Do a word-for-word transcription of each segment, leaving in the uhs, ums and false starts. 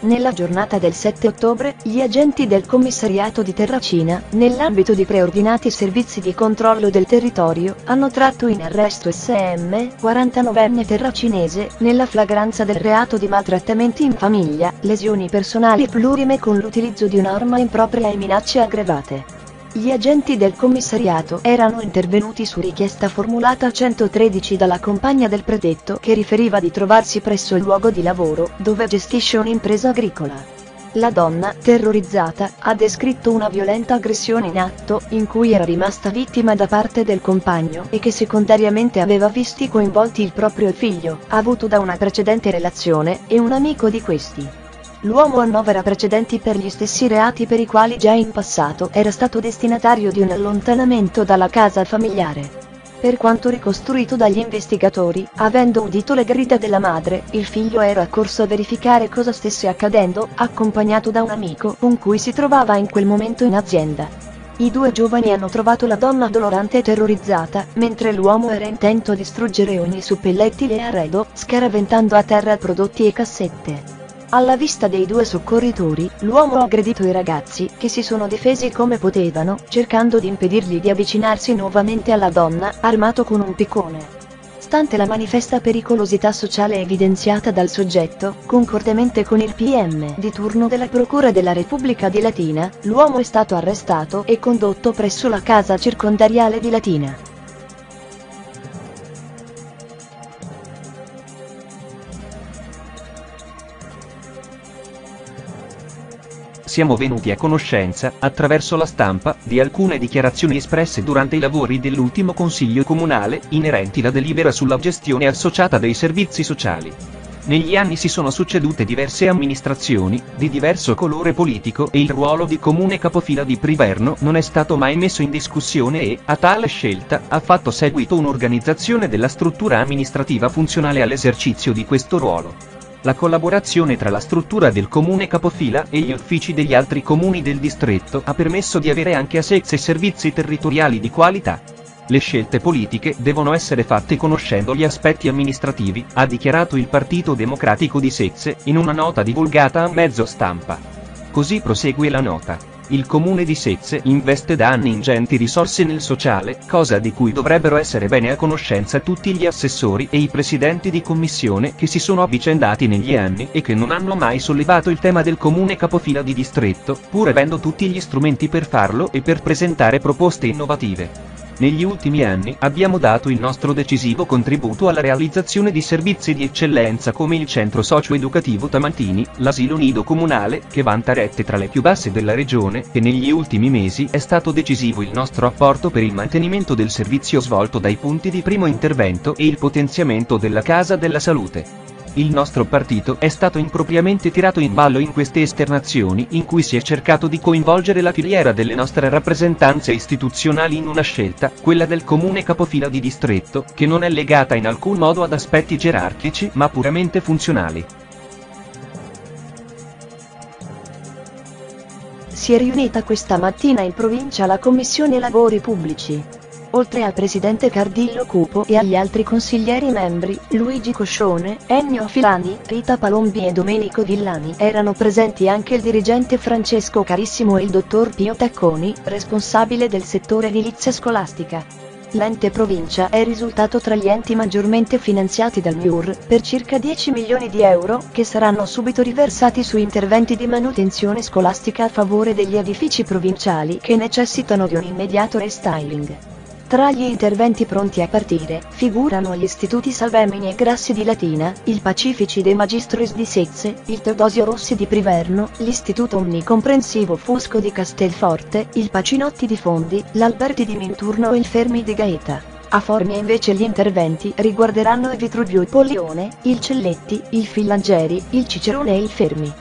Nella giornata del sette ottobre, gli agenti del commissariato di Terracina, nell'ambito di preordinati servizi di controllo del territorio, hanno tratto in arresto S M, quarantanovenne terracinese, nella flagranza del reato di maltrattamenti in famiglia, lesioni personali plurime con l'utilizzo di un'arma impropria e minacce aggravate. Gli agenti del commissariato erano intervenuti su richiesta formulata centotredici dalla compagna del predetto che riferiva di trovarsi presso il luogo di lavoro, dove gestisce un'impresa agricola. La donna, terrorizzata, ha descritto una violenta aggressione in atto, in cui era rimasta vittima da parte del compagno e che secondariamente aveva visti coinvolti il proprio figlio, avuto da una precedente relazione, e un amico di questi. L'uomo annovera precedenti per gli stessi reati per i quali già in passato era stato destinatario di un allontanamento dalla casa familiare. Per quanto ricostruito dagli investigatori, avendo udito le grida della madre, il figlio era accorso a verificare cosa stesse accadendo, accompagnato da un amico con cui si trovava in quel momento in azienda. I due giovani hanno trovato la donna dolorante e terrorizzata, mentre l'uomo era intento a distruggere ogni suppellettile e arredo, scaraventando a terra prodotti e cassette. Alla vista dei due soccorritori, l'uomo ha aggredito i ragazzi, che si sono difesi come potevano, cercando di impedirgli di avvicinarsi nuovamente alla donna, armato con un piccone. Stante la manifesta pericolosità sociale evidenziata dal soggetto, concordemente con il P M di turno della Procura della Repubblica di Latina, l'uomo è stato arrestato e condotto presso la casa circondariale di Latina. Siamo venuti a conoscenza, attraverso la stampa, di alcune dichiarazioni espresse durante i lavori dell'ultimo Consiglio Comunale, inerenti la delibera sulla gestione associata dei servizi sociali. Negli anni si sono succedute diverse amministrazioni, di diverso colore politico, e il ruolo di comune capofila di Priverno non è stato mai messo in discussione e, a tale scelta, ha fatto seguito un'organizzazione della struttura amministrativa funzionale all'esercizio di questo ruolo. La collaborazione tra la struttura del comune capofila e gli uffici degli altri comuni del distretto ha permesso di avere anche a Sezze servizi territoriali di qualità. Le scelte politiche devono essere fatte conoscendo gli aspetti amministrativi, ha dichiarato il Partito Democratico di Sezze, in una nota divulgata a mezzo stampa. Così prosegue la nota. Il comune di Sezze investe da anni ingenti risorse nel sociale, cosa di cui dovrebbero essere bene a conoscenza tutti gli assessori e i presidenti di commissione che si sono avvicendati negli anni e che non hanno mai sollevato il tema del comune capofila di distretto, pur avendo tutti gli strumenti per farlo e per presentare proposte innovative. Negli ultimi anni abbiamo dato il nostro decisivo contributo alla realizzazione di servizi di eccellenza come il centro socio-educativo Tamantini, l'asilo nido comunale, che vanta rette tra le più basse della regione, e negli ultimi mesi è stato decisivo il nostro apporto per il mantenimento del servizio svolto dai punti di primo intervento e il potenziamento della Casa della Salute. Il nostro partito è stato impropriamente tirato in ballo in queste esternazioni in cui si è cercato di coinvolgere la filiera delle nostre rappresentanze istituzionali in una scelta, quella del comune capofila di distretto, che non è legata in alcun modo ad aspetti gerarchici ma puramente funzionali. Si è riunita questa mattina in provincia la Commissione Lavori Pubblici. Oltre al presidente Cardillo Cupo e agli altri consiglieri membri, Luigi Coscione, Ennio Filani, Rita Palombi e Domenico Villani, erano presenti anche il dirigente Francesco Carissimo e il dottor Pio Tacconi, responsabile del settore edilizia scolastica. L'ente provincia è risultato tra gli enti maggiormente finanziati dal M I U R, per circa dieci milioni di euro, che saranno subito riversati su interventi di manutenzione scolastica a favore degli edifici provinciali che necessitano di un immediato restyling. Tra gli interventi pronti a partire, figurano gli istituti Salvemini e Grassi di Latina, il Pacifici De Magistris di Sezze, il Teodosio Rossi di Priverno, l'istituto omnicomprensivo Fusco di Castelforte, il Pacinotti di Fondi, l'Alberti di Minturno e il Fermi di Gaeta. A Formia invece gli interventi riguarderanno il Vitruvio Polione, il Celletti, il Filangieri, il Cicerone e il Fermi.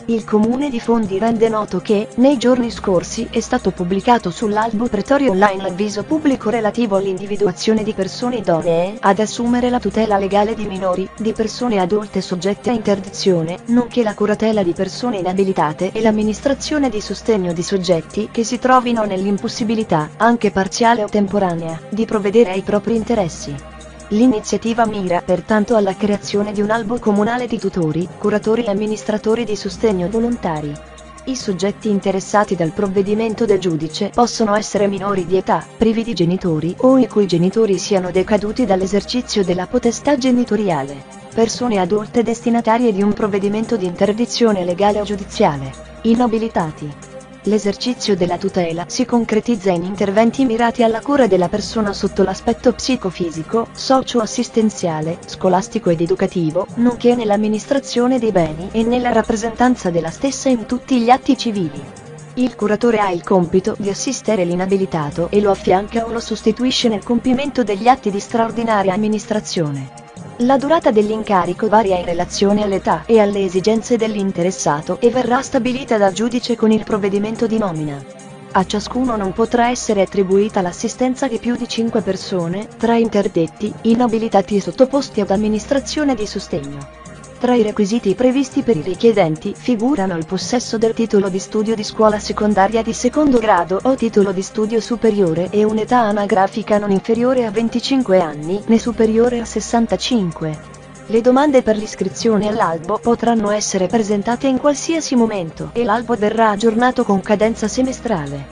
Il Comune di Fondi rende noto che, nei giorni scorsi, è stato pubblicato sull'albo Pretorio Online l'avviso pubblico relativo all'individuazione di persone idonee ad assumere la tutela legale di minori, di persone adulte soggette a interdizione, nonché la curatela di persone inabilitate e l'amministrazione di sostegno di soggetti che si trovino nell'impossibilità, anche parziale o temporanea, di provvedere ai propri interessi. L'iniziativa mira pertanto alla creazione di un albo comunale di tutori, curatori e amministratori di sostegno volontari. I soggetti interessati dal provvedimento del giudice possono essere minori di età, privi di genitori o i cui genitori siano decaduti dall'esercizio della potestà genitoriale, persone adulte destinatarie di un provvedimento di interdizione legale o giudiziale, inabilitati. L'esercizio della tutela si concretizza in interventi mirati alla cura della persona sotto l'aspetto psicofisico, socio-assistenziale, scolastico ed educativo, nonché nell'amministrazione dei beni e nella rappresentanza della stessa in tutti gli atti civili. Il curatore ha il compito di assistere l'inabilitato e lo affianca o lo sostituisce nel compimento degli atti di straordinaria amministrazione. La durata dell'incarico varia in relazione all'età e alle esigenze dell'interessato e verrà stabilita dal giudice con il provvedimento di nomina. A ciascuno non potrà essere attribuita l'assistenza di più di cinque persone, tra interdetti, inabilitati e sottoposti ad amministrazione di sostegno. Tra i requisiti previsti per i richiedenti figurano il possesso del titolo di studio di scuola secondaria di secondo grado o titolo di studio superiore e un'età anagrafica non inferiore a venticinque anni né superiore a sessantacinque. Le domande per l'iscrizione all'albo potranno essere presentate in qualsiasi momento e l'albo verrà aggiornato con cadenza semestrale.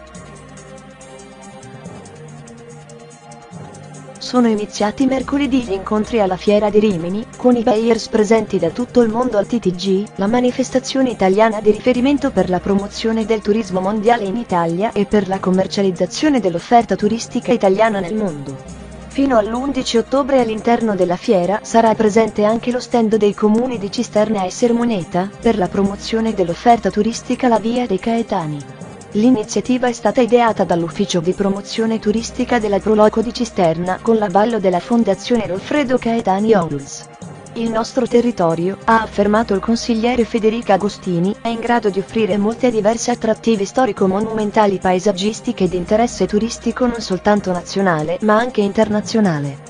Sono iniziati mercoledì gli incontri alla Fiera di Rimini, con i buyers presenti da tutto il mondo al T T G, la manifestazione italiana di riferimento per la promozione del turismo mondiale in Italia e per la commercializzazione dell'offerta turistica italiana nel mondo. Fino all'undici ottobre all'interno della fiera sarà presente anche lo stand dei comuni di Cisterna e Sermoneta, per la promozione dell'offerta turistica La Via dei Caetani. L'iniziativa è stata ideata dall'Ufficio di Promozione Turistica della Proloco di Cisterna con l'avallo della Fondazione Rolfredo Caetani Onlus. Il nostro territorio, ha affermato il consigliere Federica Agostini, è in grado di offrire molte e diverse attrattive storico-monumentali paesaggistiche di interesse turistico non soltanto nazionale ma anche internazionale.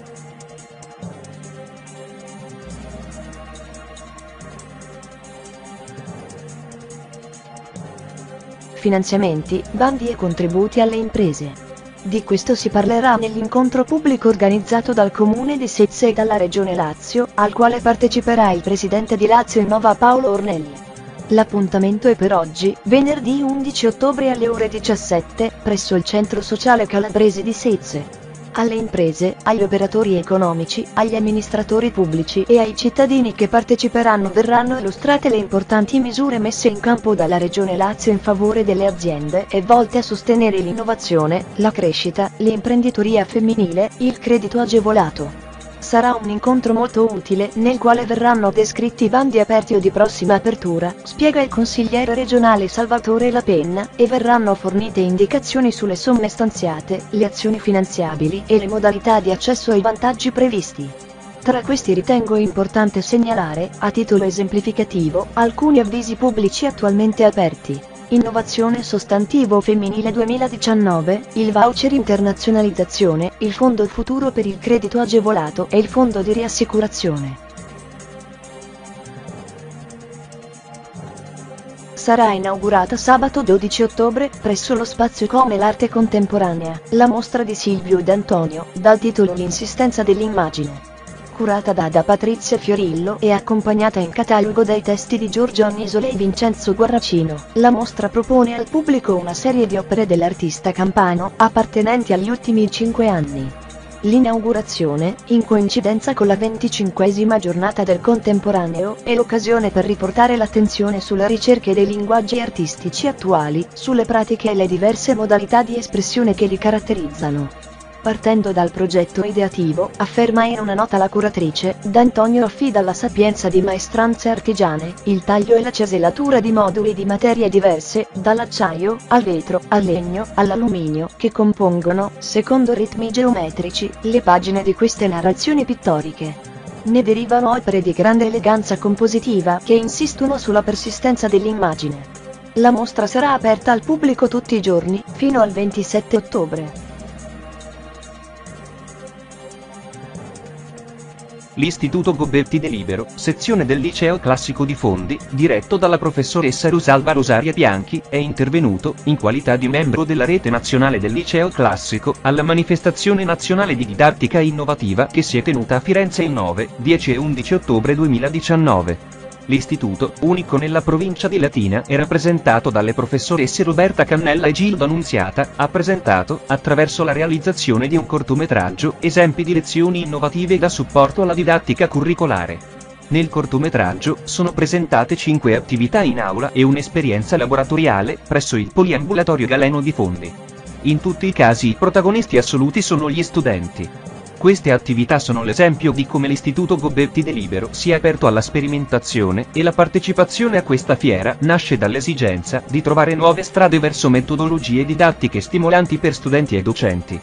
Finanziamenti, bandi e contributi alle imprese. Di questo si parlerà nell'incontro pubblico organizzato dal Comune di Sezze e dalla Regione Lazio, al quale parteciperà il presidente di Lazio Innova Paolo Ornelli. L'appuntamento è per oggi, venerdì undici ottobre alle ore diciassette, presso il Centro Sociale Calabrese di Sezze. Alle imprese, agli operatori economici, agli amministratori pubblici e ai cittadini che parteciperanno verranno illustrate le importanti misure messe in campo dalla Regione Lazio in favore delle aziende e volte a sostenere l'innovazione, la crescita, l'imprenditoria femminile, il credito agevolato. Sarà un incontro molto utile nel quale verranno descritti i bandi aperti o di prossima apertura, spiega il consigliere regionale Salvatore La Penna, e verranno fornite indicazioni sulle somme stanziate, le azioni finanziabili e le modalità di accesso ai vantaggi previsti. Tra questi ritengo importante segnalare, a titolo esemplificativo, alcuni avvisi pubblici attualmente aperti. Innovazione sostantivo femminile duemiladiciannove, il voucher internazionalizzazione, il fondo futuro per il credito agevolato e il fondo di riassicurazione. Sarà inaugurata sabato dodici ottobre, presso lo spazio Come l'arte contemporanea, la mostra di Silvio D'Antonio, dal titolo L'insistenza dell'immagine. Curata da da Patrizia Fiorillo e accompagnata in catalogo dai testi di Giorgio Annisole e Vincenzo Guarracino, la mostra propone al pubblico una serie di opere dell'artista campano, appartenenti agli ultimi cinque anni. L'inaugurazione, in coincidenza con la venticinquesima giornata del contemporaneo, è l'occasione per riportare l'attenzione sulle ricerche dei linguaggi artistici attuali, sulle pratiche e le diverse modalità di espressione che li caratterizzano. Partendo dal progetto ideativo, afferma in una nota la curatrice, D'Antonio affida alla sapienza di maestranze artigiane, il taglio e la cesellatura di moduli di materie diverse, dall'acciaio, al vetro, al legno, all'alluminio, che compongono, secondo ritmi geometrici, le pagine di queste narrazioni pittoriche. Ne derivano opere di grande eleganza compositiva che insistono sulla persistenza dell'immagine. La mostra sarà aperta al pubblico tutti i giorni, fino al ventisette ottobre. L'Istituto Gobetti De Libero, sezione del Liceo Classico di Fondi, diretto dalla professoressa Rosalba Rosaria Bianchi, è intervenuto, in qualità di membro della rete nazionale del Liceo Classico, alla manifestazione nazionale di didattica innovativa che si è tenuta a Firenze il nove, dieci e undici ottobre duemiladiciannove. L'istituto, unico nella provincia di Latina e rappresentato dalle professoresse Roberta Cannella e Gilda Annunziata, ha presentato, attraverso la realizzazione di un cortometraggio, esempi di lezioni innovative da supporto alla didattica curricolare. Nel cortometraggio, sono presentate cinque attività in aula e un'esperienza laboratoriale, presso il Poliambulatorio Galeno di Fondi. In tutti i casi i protagonisti assoluti sono gli studenti. Queste attività sono l'esempio di come l'Istituto Gobetti De Libero sia aperto alla sperimentazione, e la partecipazione a questa fiera nasce dall'esigenza di trovare nuove strade verso metodologie didattiche stimolanti per studenti e docenti.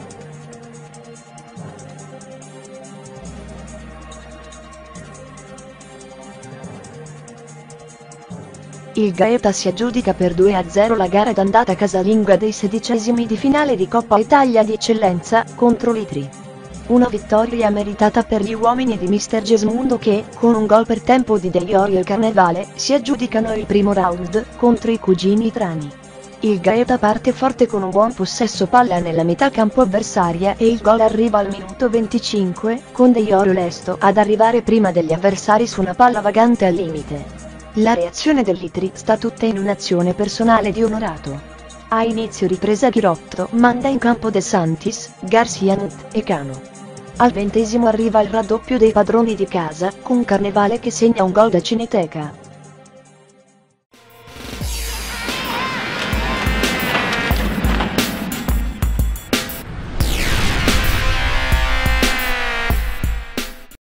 Il Gaeta si aggiudica per due a zero la gara d'andata casalinga dei sedicesimi di finale di Coppa Italia di Eccellenza, contro l'Itri. Una vittoria meritata per gli uomini di mister Gesmundo che, con un gol per tempo di De Iorio e Carnevale, si aggiudicano il primo round, contro i cugini Trani. Il Gaeta parte forte con un buon possesso palla nella metà campo avversaria e il gol arriva al minuto venticinque, con De Iorio lesto ad arrivare prima degli avversari su una palla vagante al limite. La reazione dell'Itri sta tutta in un'azione personale di Onorato. A inizio ripresa Ghirotto manda in campo De Santis, Garcia Nut e Cano. Al ventesimo arriva il raddoppio dei padroni di casa, con Carnevale che segna un gol da Cineteca.